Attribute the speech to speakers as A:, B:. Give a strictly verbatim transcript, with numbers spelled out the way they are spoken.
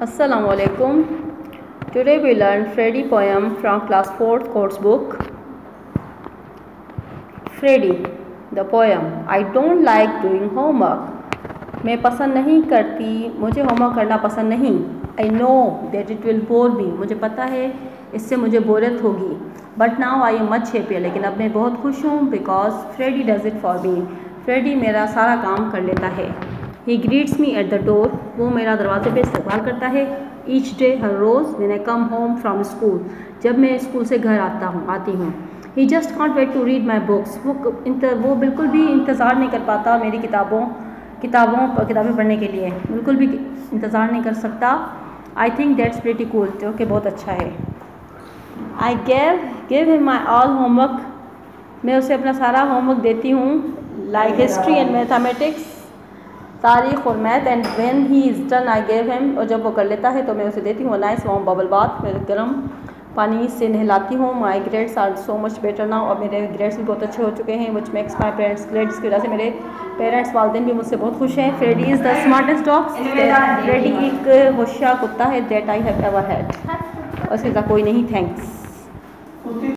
A: Assalamualaikum. Today we learn Freddy poem from class fourth course book. Freddy, the poem. I don't like doing homework. मैं पसंद नहीं करती, मुझे homework करना पसंद नहीं. I know that it will bore me. मुझे पता है इससे मुझे बोरियत होगी. But now I am much happier. लेकिन अब मैं बहुत खुश हूँ because Freddy does it for me. Freddy मेरा सारा काम कर लेता है. He greets me at the door. वो मेरा दरवाजे पे इस्तकबाल करता है. Each day her rose when I come home from school. जब मैं स्कूल से घर आता हूँ आती हूँ. He just can't wait to read my books. वो वो बिल्कुल भी इंतज़ार नहीं कर पाता मेरी किताबों किताबों किताबें पढ़ने के लिए. बिल्कुल भी इंतज़ार नहीं कर सकता. I think that's pretty cool. जो कि बहुत अच्छा है. I gave give him my all homework. मैं उसे अपना सारा होमवर्क देती हूँ. Like history and mathematics. तारीख और math. And when he is done I gave him. और जब वो कर लेता है तो मैं उसे देती हूँ नाइस वार्म बबल बाथ. मैं गर्म पानी से नहलाती हूँ. My grades are so much better now. और मेरे ग्रेड्स भी बहुत अच्छे हो चुके हैं. Which makes my parents grade. इसकी वजह से मेरे पेरेंट्स वालदेन भी मुझसे बहुत खुश हैं. Freddy is the smartest dog. Freddy एक होशियार कुत्ता है that I have ever had. और इसके साथ कोई नहीं. थैंक्स.